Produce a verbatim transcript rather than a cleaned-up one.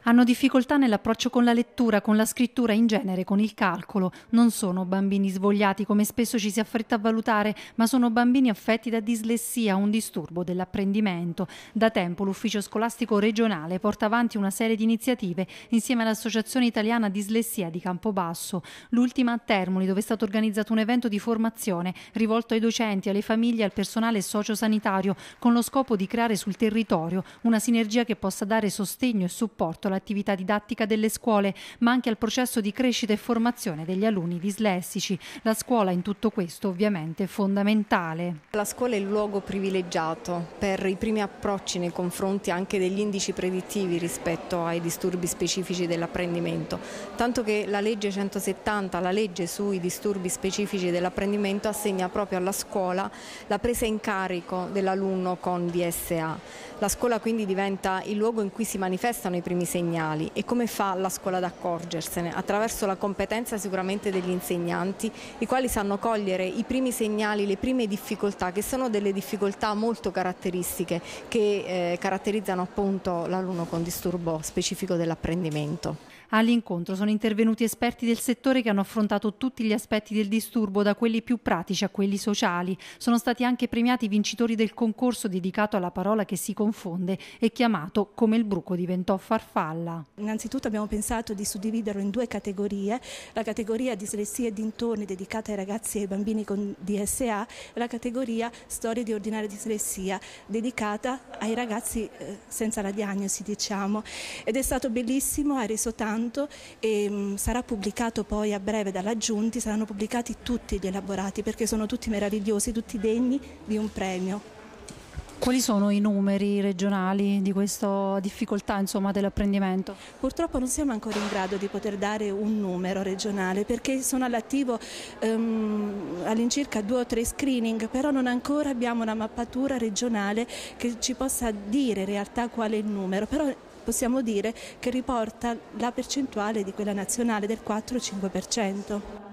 Hanno difficoltà nell'approccio con la lettura, con la scrittura, in genere con il calcolo. Non sono bambini svogliati come spesso ci si affretta a valutare, ma sono bambini affetti da dislessia, un disturbo dell'apprendimento. Da tempo l'ufficio scolastico regionale porta avanti una serie di iniziative insieme all'Associazione Italiana Dislessia di Campobasso. L'ultima a Termoli, dove è stato organizzato un evento di formazione rivolto ai docenti, alle famiglie e al personale sociosanitario, con lo scopo di creare sul territorio una sinergia che possa dare sostegno e supporto alla attività didattica delle scuole, ma anche al processo di crescita e formazione degli alunni dislessici. La scuola in tutto questo ovviamente è fondamentale. La scuola è il luogo privilegiato per i primi approcci nei confronti anche degli indici predittivi rispetto ai disturbi specifici dell'apprendimento, tanto che la legge centosettanta, la legge sui disturbi specifici dell'apprendimento, assegna proprio alla scuola la presa in carico dell'alunno con D S A. La scuola quindi diventa il luogo in cui si manifestano i primi segnali. E come fa la scuola ad accorgersene? Attraverso la competenza sicuramente degli insegnanti, i quali sanno cogliere i primi segnali, le prime difficoltà, che sono delle difficoltà molto caratteristiche che eh, caratterizzano appunto l'alunno con disturbo specifico dell'apprendimento. All'incontro sono intervenuti esperti del settore che hanno affrontato tutti gli aspetti del disturbo, da quelli più pratici a quelli sociali. Sono stati anche premiati i vincitori del concorso dedicato alla parola che si confonde e chiamato Come il bruco diventò farfalla. Innanzitutto abbiamo pensato di suddividerlo in due categorie: la categoria dislessia e dintorni dedicata ai ragazzi e ai bambini con D S A e la categoria storie di ordinaria dislessia dedicata ai ragazzi eh, senza la diagnosi, diciamo. Ed è stato bellissimo, ha reso tanto. E mh, sarà pubblicato poi a breve dalla Giunti, saranno pubblicati tutti gli elaborati perché sono tutti meravigliosi, tutti degni di un premio. Quali sono i numeri regionali di questa difficoltà, insomma, dell'apprendimento? Purtroppo non siamo ancora in grado di poter dare un numero regionale perché sono all'attivo um, all'incirca due o tre screening, però non ancora abbiamo una mappatura regionale che ci possa dire in realtà qual è il numero. Però possiamo dire che riporta la percentuale di quella nazionale del quattro cinque per cento.